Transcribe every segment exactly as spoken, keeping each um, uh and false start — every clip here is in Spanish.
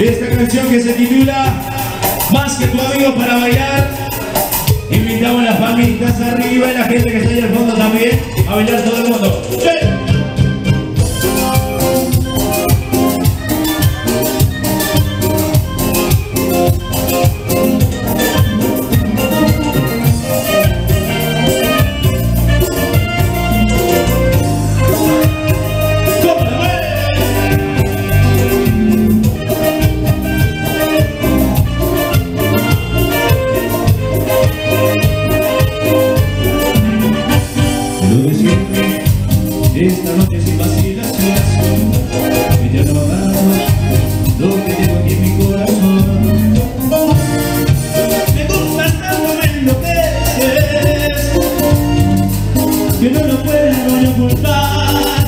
Esta canción que se titula Más que tu amigo para bailar. Invitamos a las familias arriba y la gente que está ahí al fondo también a bailar todo el mundo. ¡Sí! Esta noche sin vacilaciones, ella no hagamos lo que tengo aquí en mi corazón. Me gusta tanto, me enloqueces, que no lo puedo ni ocultar.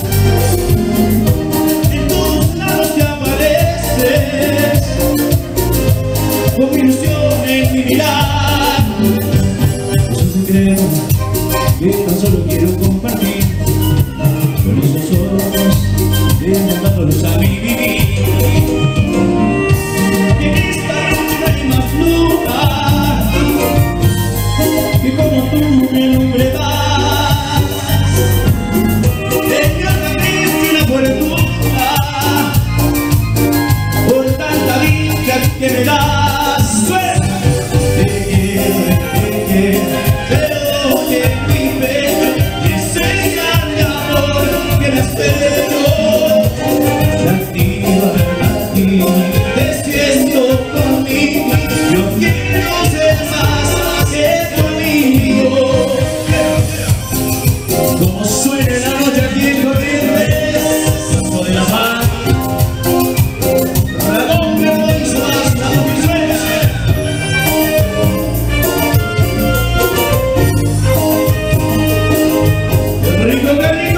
En todos lados te apareces, con mi ilusión en mi mirar. Es un secreto que tan solo quiero compartir. Con esos ojos, inventándolos a mi vivir. Y en esta noche no hay más luna que como tú me alumbras. Te llama triste la fortuna por tanta dicha que me das. Te quiero, te quiero, pero que mi pecho te enseña de amor que me espero. Latina, latina, te siento conmigo. Yo quiero ser más que tu amigo. Como suena la noche aquí en Corrientes, Campo de la Paz, Ramón me voy hasta mi sueño. ¡Qué rico, qué rico!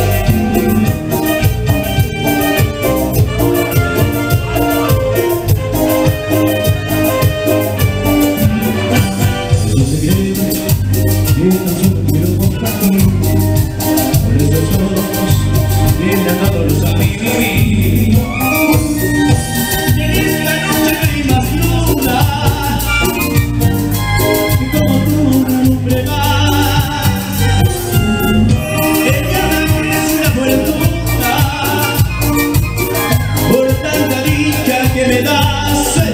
Que tan solo quiero compartir. Por esos ojos inventándolos a mi vivir. Y en esta noche no hay más luna que como tú me alumbre más. Ella me es una fortuna por tanta dicha que me das.